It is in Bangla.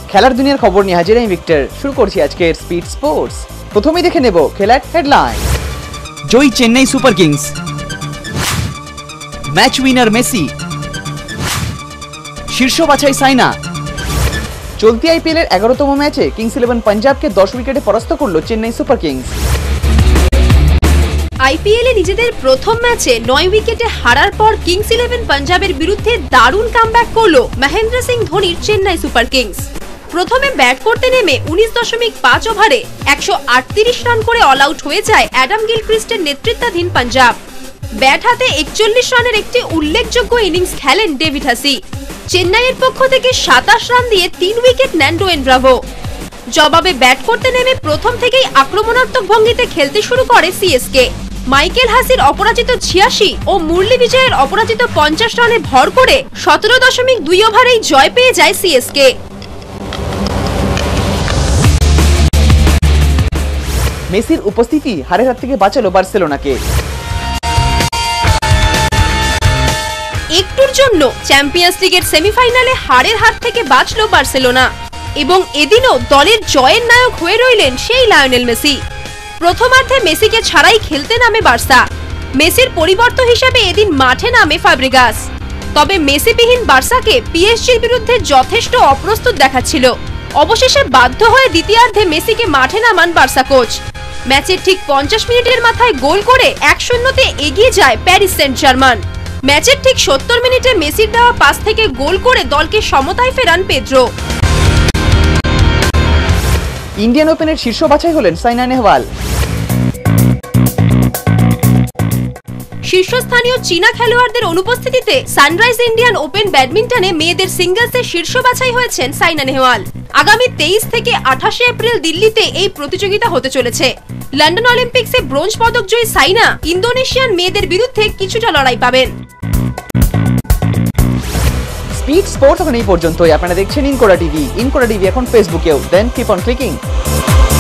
খেলার দুনিয়ার খবর নিয়ে হাজির আমি ভিক্টর। শুরু করছি আজকের স্পিড স্পোর্টস। প্রথমেই দেখে নেব খেলার হেডলাইন। জয়ী Chennai super kings, match winner Messi, শীর্ষ বাছাই সাইনা। চলতি আইপিএল এর 11তম ম্যাচে কিংস 11 পাঞ্জাবকে 10 উইকেটে পরাস্ত করল চেন্নাই সুপার কিংস। আইপিএলে নিজেদের প্রথম ম্যাচে 9 উইকেটে হারার পর কিংস 11 পাঞ্জাবের বিরুদ্ধে দারুণ কামব্যাক করলো মহেন্দ্র সিং ধোনির চেন্নাই সুপার কিংস। প্রথমে ব্যাট করতে নেমে 19.5 ওভারে 138 রান করে অল আউট হয়ে যায় অ্যাডাম গিলক্রিস্টের নেতৃত্বাধীন পাঞ্জাব। ব্যাট হাতে 41 রানের একটি উল্লেখযোগ্য ইনিংস খেলেন ডেভিড হাসি। চেন্নাইয়ের পক্ষ থেকে 27 রান দিয়ে 3 উইকেট নেন ডোয়েন ব্রাভো। জবাবে ব্যাট করতে নেমে প্রথম থেকেই আক্রমণাত্মক ভঙ্গিতে খেলতে শুরু করে সিএসকে। মাইকেল হাসির অপরাজিত 86 ও মুরলি বিজয়ের অপরাজিত 50 রানে ভর করে 17.2 ওভারেই জয় পেয়ে যায় সিএসকে। মেসির উপস্থিতি হারের হাত থেকে বাঁচালো বার্সেলোনাকে। একটুর জন্য চ্যাম্পিয়ন্স লিগের সেমিফাইনালে হারের হাত থেকে বাঁচল বার্সেলোনা এবং এদিনও দলের জয়ের নায়ক হয়ে রইলেন সেই লায়নেল মেসি। প্রথমার্ধে মেসিকে ছাড়াই খেলতে নামে বার্সা। মেসির পরিবর্তন হিসেবে এদিন মাঠে নামে ফাব্রিগাস। তবে মেসিবিহীন বার্সাকে পিএসজির বিরুদ্ধে যথেষ্ট অপ্রস্তুত দেখাচ্ছিল। অবশেষে বাধ্য হয়ে দ্বিতীয়ার্ধে মেসিকে মাঠে নামান বার্সা কোচ। ম্যাচের ঠিক 50 মিনিটের মাথায় গোল করে 1-0-তে এগিয়ে যায় প্যারিস সেন্ট জার্মান। ম্যাচের ঠিক 70 মিনিটে মেসির দেওয়া পাস থেকে গোল করে দলকে সমতায় ফেরান পেদ্রো। ইন্ডিয়ান ওপেনের শীর্ষ বাছাই হলেন সাইনা নেহওয়াল। শীর্ষস্থানীয় চীনা খেলোয়াড়দের অনুপস্থিতিতে সানরাইজ ইন্ডিয়ান ওপেন ব্যাডমিন্টনে মেয়েদের সিঙ্গলসে শীর্ষ বাছাই হয়েছেন সাইনা নেহওয়াল। আগামী 23 থেকে 28 এপ্রিল দিল্লিতে এই প্রতিযোগিতা হতে চলেছে। লন্ডন অলিম্পিক্সে ব্রোঞ্জ পদক জয়ী সাইনা ইন্দোনেশিয়ান মেয়েদের বিরুদ্ধে কিছুটা লড়াই পাবেন। স্পিড স্পোর্টস এখন এই পর্যন্তই। আপনারা দেখছেন ইনকোরা টিভি। ইনকোরা টিভি এখন ফেসবুকেও। Then keep on clicking.